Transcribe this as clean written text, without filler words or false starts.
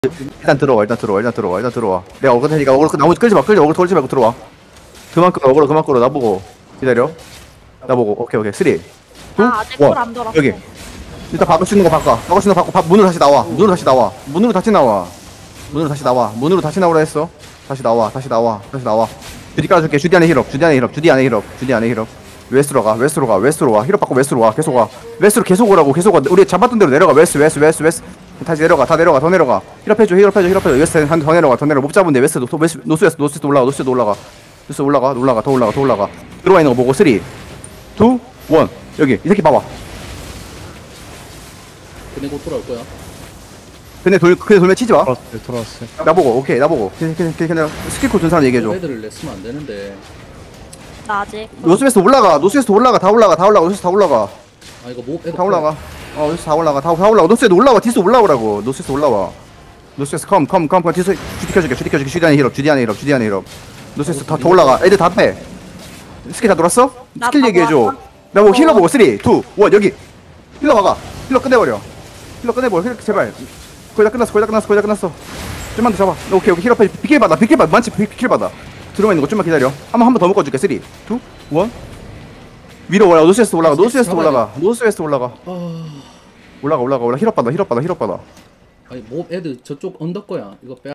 일단 들어와. 내가 어글 테니까 어글 나머지 끌지 마. 어글 걸지 말고 들어와. 그만 끌어. 어글 그만 끌어. 나보고 기다려. 나보고 오케이. 3 2 1 아직 콜안 돌았어. 여기. 일단 바꿀 수 있는 거 바꿔. 문으로 다시 나와. 문으로 다시 나오라 했어. 다시 나와. 주디 깔아줄게. 주디 안에 힐업. 웨스트로 와. 힐업 받고 웨스트로 와. 계속 와. 웨스트로 계속 오라고. 우리 잡았던 대로 내려가. 웨스트. 다시 내려가. 더 내려가. 힐업해줘. 웨스트 더 내려가. 못 잡은데 웨스트 노스웨스트 올라가. 더 올라가. 들어와 있는 거 보고 3 2 1 여기 이 새끼 봐봐. 근데 곧 돌아올 거야. 근데 돌면 치지 마. 돌아왔어요. 나보고 그냥 스킬코 준 사람 얘기해줘. 애들을 냈으면 안 되는데. 나 아직. 노스웨스트 올라가. 노스웨스트 올라가. 다 올라가. 아 이거 뭐 애들 다 올라가. 노스웨스트 다 올라가. 노스웨스트 올라와. 디스 올라오라고. 노스웨스트 올라와. 노스웨스트 컴. 디스 주디 켜줄게. 주디 안에 힐업. 노스웨스트 더 올라가. 애들 다 빼. 스킬 다 돌았어? 나 스킬 다 얘기해줘. 돌았어. 나보고 힐러 보고 3 2 1 여기. 힐러 막아. 힐러 끝내버려. 힐러 제발. 거의 다 끝났어. 좀만 더 잡아. 오케이. 힐러 패. 비킬 받아. 많지. 비킬 받아. 들어가 있는 거 좀만 기다려. 한 번 더 묶어줄게. 3 2 1 위로 올라가. 노스웨스트 올라가. 올라가. 힐업 받아. 아니 뭐 애들 저쪽 언덕 거야. 이거 빼.